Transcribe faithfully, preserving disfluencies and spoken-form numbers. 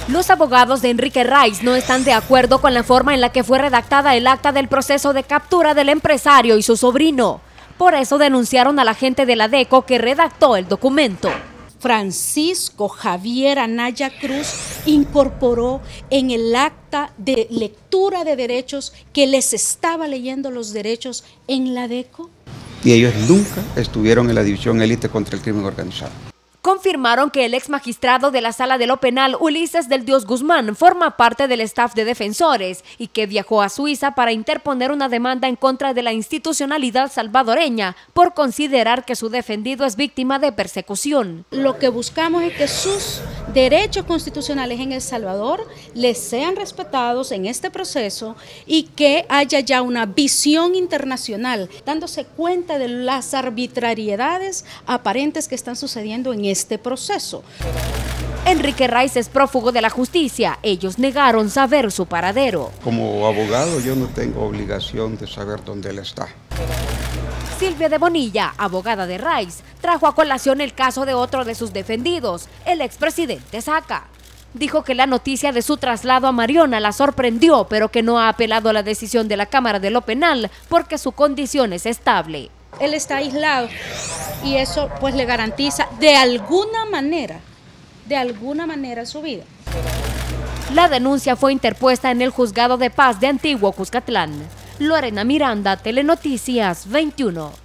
Los abogados de Enrique Raiz no están de acuerdo con la forma en la que fue redactada el acta del proceso de captura del empresario y su sobrino. Por eso denunciaron a la gente de la DECO que redactó el documento. Francisco Javier Anaya Cruz incorporó en el acta de lectura de derechos que les estaba leyendo los derechos en la DECO. Y ellos nunca estuvieron en la División Élite contra el Crimen Organizado. Confirmaron que el ex magistrado de la Sala de lo Penal, Ulises del Dios Guzmán, forma parte del staff de defensores y que viajó a Suiza para interponer una demanda en contra de la institucionalidad salvadoreña por considerar que su defendido es víctima de persecución. Lo que buscamos es que sus derechos constitucionales en El Salvador les sean respetados en este proceso y que haya ya una visión internacional, dándose cuenta de las arbitrariedades aparentes que están sucediendo en este este proceso. Enrique Raiz es prófugo de la justicia. Ellos negaron saber su paradero. Como abogado yo no tengo obligación de saber dónde él está. Silvia de Bonilla, abogada de Raiz, trajo a colación el caso de otro de sus defendidos, el expresidente Saca. Dijo que la noticia de su traslado a Mariona la sorprendió, pero que no ha apelado a la decisión de la Cámara de lo Penal porque su condición es estable. Él está aislado y eso pues le garantiza de alguna manera, de alguna manera su vida. La denuncia fue interpuesta en el Juzgado de Paz de Antiguo Cuscatlán. Lorena Miranda, Telenoticias veintiuno.